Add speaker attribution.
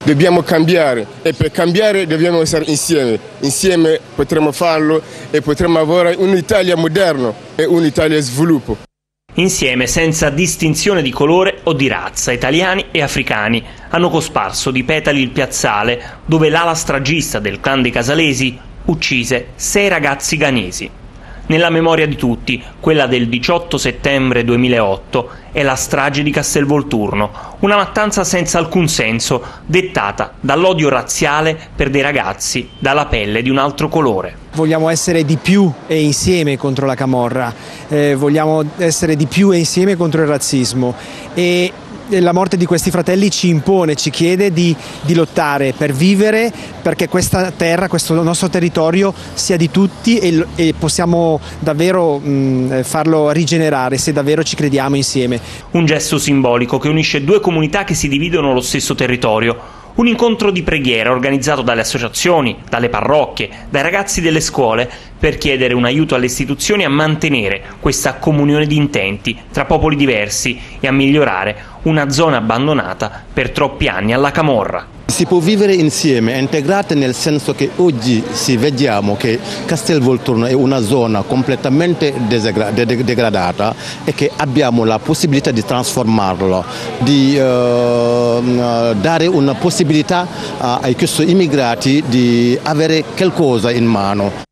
Speaker 1: Dobbiamo cambiare e per cambiare dobbiamo essere insieme. Insieme potremo farlo e potremo avere un'Italia moderna e un'Italia di sviluppo.
Speaker 2: Insieme, senza distinzione di colore o di razza, italiani e africani hanno cosparso di petali il piazzale dove l'ala stragista del clan dei Casalesi uccise 6 ragazzi ghanesi. Nella memoria di tutti, quella del 18 settembre 2008 è la strage di Castelvolturno, una mattanza senza alcun senso, dettata dall'odio razziale per dei ragazzi dalla pelle di un altro colore.
Speaker 3: Vogliamo essere di più e insieme contro la camorra, vogliamo essere di più e insieme contro il razzismo e la morte di questi fratelli ci impone, ci chiede di lottare per vivere, perché questa terra, questo nostro territorio sia di tutti e possiamo davvero farlo rigenerare se davvero ci crediamo insieme.
Speaker 2: Un gesto simbolico che unisce 2 comunità che si dividono lo stesso territorio. Un incontro di preghiera organizzato dalle associazioni, dalle parrocchie, dai ragazzi delle scuole per chiedere un aiuto alle istituzioni a mantenere questa comunione di intenti tra popoli diversi e a migliorare una zona abbandonata per troppi anni alla camorra.
Speaker 4: Si può vivere insieme, integrate, nel senso che oggi vediamo che Castelvolturno è una zona completamente degradata e che abbiamo la possibilità di trasformarlo, di dare una possibilità a questi immigrati di avere qualcosa in mano.